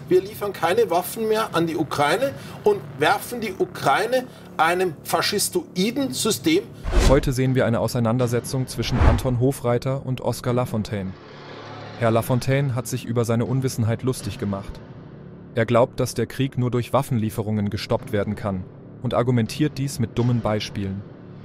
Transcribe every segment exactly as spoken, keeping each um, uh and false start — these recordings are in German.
wir liefern keine Waffen mehr an die Ukraine und werfen die Ukraine einem faschistoiden System. Heute sehen wir eine Auseinandersetzung zwischen Anton Hofreiter und Oskar Lafontaine. Herr Lafontaine hat sich über seine Unwissenheit lustig gemacht. Er glaubt, dass der Krieg nur durch Waffenlieferungen gestoppt werden kann und argumentiert dies mit dummen Beispielen.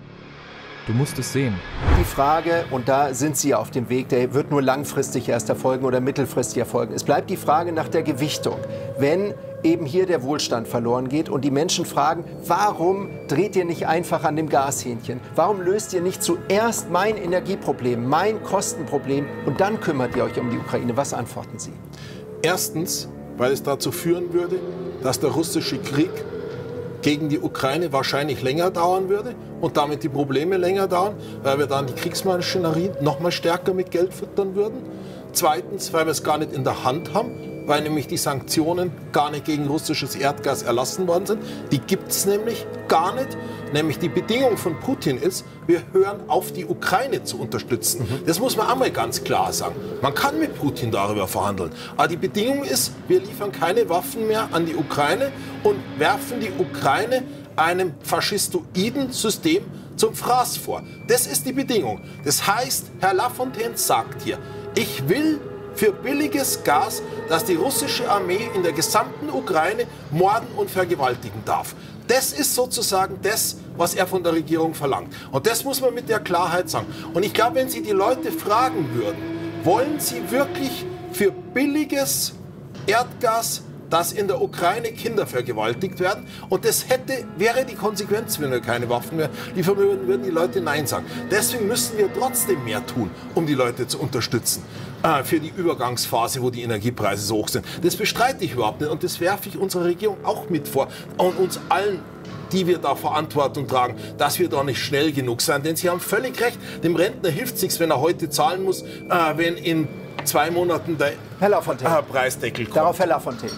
Du musst es sehen. Die Frage, und da sind Sie auf dem Weg, der wird nur langfristig erst erfolgen oder mittelfristig erfolgen. Es bleibt die Frage nach der Gewichtung. Wenn eben hier der Wohlstand verloren geht und die Menschen fragen, warum dreht ihr nicht einfach an dem Gashähnchen? Warum löst ihr nicht zuerst mein Energieproblem, mein Kostenproblem und dann kümmert ihr euch um die Ukraine? Was antworten Sie? Erstens, weil es dazu führen würde, dass der russische Krieg gegen die Ukraine wahrscheinlich länger dauern würde und damit die Probleme länger dauern, weil wir dann die Kriegsmaschinerie noch mal stärker mit Geld füttern würden. Zweitens, weil wir es gar nicht in der Hand haben, weil nämlich die Sanktionen gar nicht gegen russisches Erdgas erlassen worden sind. Die gibt es nämlich gar nicht. Nämlich die Bedingung von Putin ist, wir hören auf, die Ukraine zu unterstützen. Mhm. Das muss man einmal ganz klar sagen. Man kann mit Putin darüber verhandeln. Aber die Bedingung ist, wir liefern keine Waffen mehr an die Ukraine und werfen die Ukraine einem faschistoiden System zum Fraß vor. Das ist die Bedingung. Das heißt, Herr Lafontaine sagt hier, ich will für billiges Gas, dass die russische Armee in der gesamten Ukraine morden und vergewaltigen darf. Das ist sozusagen das, was er von der Regierung verlangt. Und das muss man mit der Klarheit sagen. Und ich glaube, wenn Sie die Leute fragen würden, wollen Sie wirklich für billiges Erdgas, dass in der Ukraine Kinder vergewaltigt werden? Und das hätte, wäre die Konsequenz, wenn wir keine Waffen mehr liefern würden, würden die Leute Nein sagen. Deswegen müssen wir trotzdem mehr tun, um die Leute zu unterstützen. Äh, für die Übergangsphase, wo die Energiepreise so hoch sind. Das bestreite ich überhaupt nicht. Und das werfe ich unserer Regierung auch mit vor. Und uns allen, die wir da Verantwortung tragen, dass wir da nicht schnell genug sind. Denn Sie haben völlig recht, dem Rentner hilft es nichts, wenn er heute zahlen muss, äh, wenn in zwei Monaten der Herr Lafontaine. Äh, Preisdeckel kommt. Darauf Herr Lafontaine.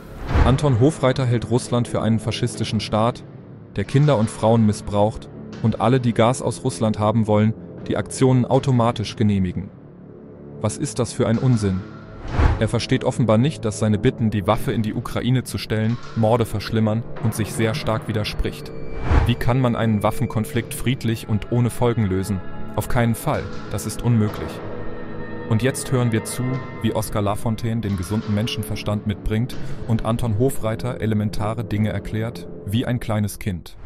Anton Hofreiter hält Russland für einen faschistischen Staat, der Kinder und Frauen missbraucht und alle, die Gas aus Russland haben wollen, die Aktionen automatisch genehmigen. Was ist das für ein Unsinn? Er versteht offenbar nicht, dass seine Bitten, die Waffe in die Ukraine zu stellen, Morde verschlimmern und sich sehr stark widerspricht. Wie kann man einen Waffenkonflikt friedlich und ohne Folgen lösen? Auf keinen Fall, das ist unmöglich. Und jetzt hören wir zu, wie Oskar Lafontaine den gesunden Menschenverstand mitbringt und Anton Hofreiter elementare Dinge erklärt, wie ein kleines Kind.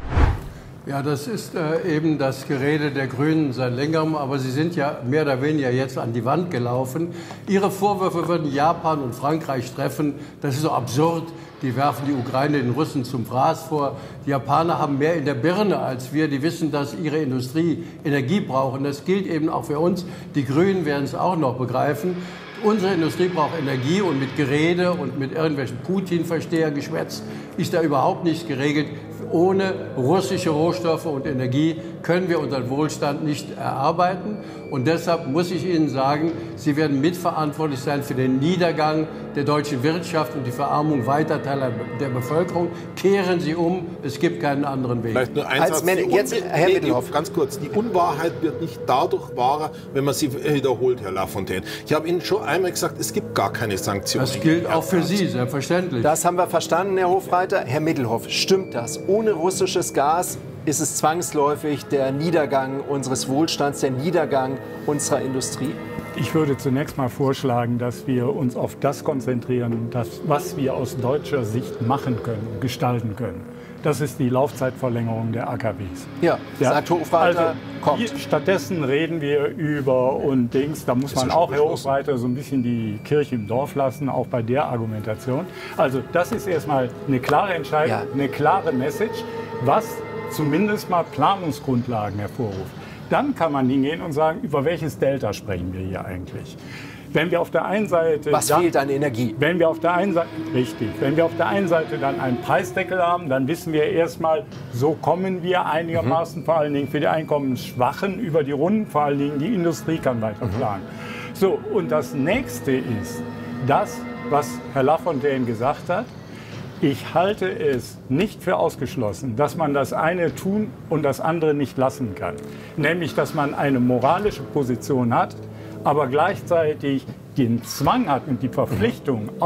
Ja, das ist äh, eben das Gerede der Grünen seit längerem, aber sie sind ja mehr oder weniger jetzt an die Wand gelaufen. Ihre Vorwürfe würden Japan und Frankreich treffen. Das ist so absurd. Die werfen die Ukraine den Russen zum Fraß vor. Die Japaner haben mehr in der Birne als wir. Die wissen, dass ihre Industrie Energie braucht. Und das gilt eben auch für uns. Die Grünen werden es auch noch begreifen. Unsere Industrie braucht Energie und mit Gerede und mit irgendwelchen Putin-Verstehergeschwätz ist da überhaupt nichts geregelt. Ohne russische Rohstoffe und Energie können wir unseren Wohlstand nicht erarbeiten. Und deshalb muss ich Ihnen sagen, Sie werden mitverantwortlich sein für den Niedergang der deutschen Wirtschaft und die Verarmung weiter Teile der Bevölkerung. Kehren Sie um, es gibt keinen anderen Weg. Vielleicht nur ein Als Satz. Men- jetzt, Herr nee, Middelhoff. Ganz kurz, die Unwahrheit wird nicht dadurch wahrer, wenn man sie wiederholt, Herr Lafontaine. Ich habe Ihnen schon einmal gesagt, es gibt gar keine Sanktionen. Das gilt auch für Sie, selbstverständlich. Das haben wir verstanden, Herr Hofreiter. Herr Middelhoff, stimmt das? Ohne russisches Gas ist es zwangsläufig der Niedergang unseres Wohlstands, der Niedergang unserer Industrie? Ich würde zunächst mal vorschlagen, dass wir uns auf das konzentrieren, das, was wir aus deutscher Sicht machen können, gestalten können. Das ist die Laufzeitverlängerung der A K Ws. Ja, ja. Sagt Hofreiter, also, kommt. Hier, stattdessen reden wir über und Dings, da muss man auch, Herr Hofreiter, so ein bisschen die Kirche im Dorf lassen, auch bei der Argumentation. Also das ist erstmal eine klare Entscheidung, ja. eine klare Message, was zumindest mal Planungsgrundlagen hervorruft. Dann kann man hingehen und sagen, über welches Delta sprechen wir hier eigentlich? Wenn wir auf der einen Seite Was dann, fehlt an Energie? Wenn wir auf der einen Seite, richtig, wenn wir auf der einen Seite dann einen Preisdeckel haben, dann wissen wir erstmal, so kommen wir einigermaßen, mhm. vor allen Dingen für die Einkommensschwachen, über die Runden, vor allen Dingen die Industrie kann weiter planen. Mhm. So, und das nächste ist das, was Herr Lafontaine gesagt hat. Ich halte es nicht für ausgeschlossen, dass man das eine tun und das andere nicht lassen kann. Nämlich, dass man eine moralische Position hat, aber gleichzeitig den Zwang hat und die Verpflichtung, aus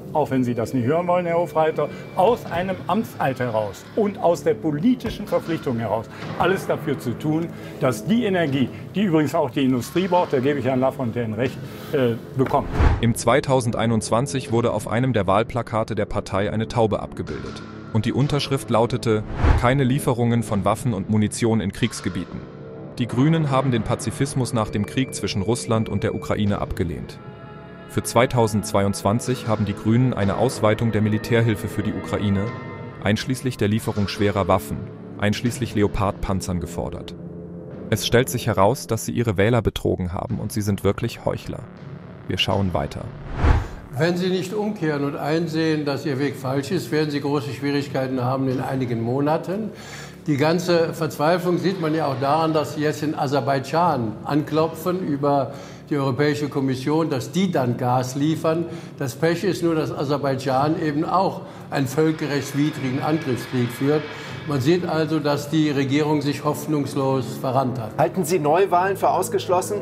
auch wenn Sie das nicht hören wollen, Herr Hofreiter, aus einem Amtseid heraus und aus der politischen Verpflichtung heraus alles dafür zu tun, dass die Energie, die übrigens auch die Industrie braucht, da gebe ich Herrn Lafontaine recht, äh, bekommt. Im zweitausendeinundzwanzig wurde auf einem der Wahlplakate der Partei eine Taube abgebildet. Und die Unterschrift lautete: Keine Lieferungen von Waffen und Munition in Kriegsgebieten. Die Grünen haben den Pazifismus nach dem Krieg zwischen Russland und der Ukraine abgelehnt. Für zweitausendzweiundzwanzig haben die Grünen eine Ausweitung der Militärhilfe für die Ukraine, einschließlich der Lieferung schwerer Waffen, einschließlich Leopard-Panzern gefordert. Es stellt sich heraus, dass sie ihre Wähler betrogen haben und sie sind wirklich Heuchler. Wir schauen weiter. Wenn Sie nicht umkehren und einsehen, dass Ihr Weg falsch ist, werden Sie große Schwierigkeiten haben in einigen Monaten. Die ganze Verzweiflung sieht man ja auch daran, dass Sie jetzt in Aserbaidschan anklopfen über die Europäische Kommission, dass die dann Gas liefern. Das Pech ist nur, dass Aserbaidschan eben auch einen völkerrechtswidrigen Angriffskrieg führt. Man sieht also, dass die Regierung sich hoffnungslos verrannt hat. Halten Sie Neuwahlen für ausgeschlossen?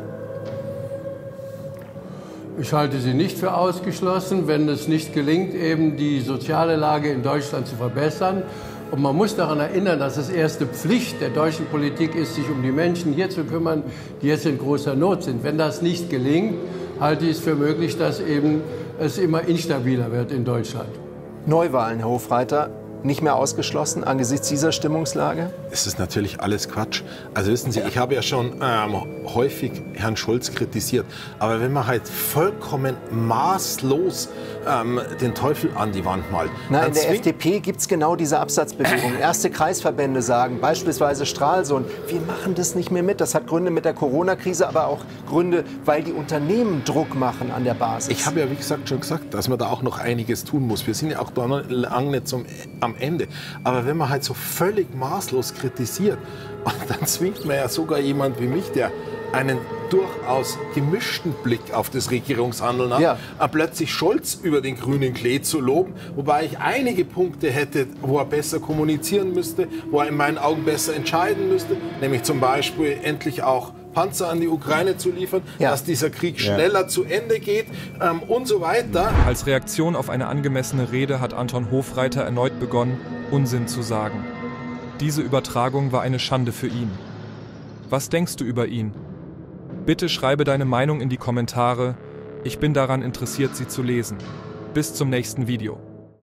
Ich halte sie nicht für ausgeschlossen, wenn es nicht gelingt, eben die soziale Lage in Deutschland zu verbessern. Und man muss daran erinnern, dass es erste Pflicht der deutschen Politik ist, sich um die Menschen hier zu kümmern, die jetzt in großer Not sind. Wenn das nicht gelingt, halte ich es für möglich, dass eben es immer instabiler wird in Deutschland. Neuwahlen, Herr Hofreiter, nicht mehr ausgeschlossen angesichts dieser Stimmungslage? Es ist natürlich alles Quatsch. Also wissen Sie, ich habe ja schon ähm, häufig Herrn Scholz kritisiert. Aber wenn man halt vollkommen maßlos ähm, den Teufel an die Wand malt. Na, in der F D P gibt es genau diese Absatzbewegung. Erste Kreisverbände sagen, beispielsweise Stralsund, wir machen das nicht mehr mit. Das hat Gründe mit der Corona-Krise, aber auch Gründe, weil die Unternehmen Druck machen an der Basis. Ich habe ja, wie gesagt, schon gesagt, dass man da auch noch einiges tun muss. Wir sind ja auch da noch lange nicht zum, am Ende. Aber wenn man halt so völlig maßlos kritisiert, dann zwingt man ja sogar jemand wie mich, der einen durchaus gemischten Blick auf das Regierungshandeln hat, ja. plötzlich Scholz über den grünen Klee zu loben, wobei ich einige Punkte hätte, wo er besser kommunizieren müsste, wo er in meinen Augen besser entscheiden müsste, nämlich zum Beispiel endlich auch Panzer an die Ukraine zu liefern, ja. dass dieser Krieg schneller ja. zu Ende geht ähm, und so weiter. Als Reaktion auf eine angemessene Rede hat Anton Hofreiter erneut begonnen, Unsinn zu sagen. Diese Übertragung war eine Schande für ihn. Was denkst du über ihn? Bitte schreibe deine Meinung in die Kommentare. Ich bin daran interessiert, sie zu lesen. Bis zum nächsten Video.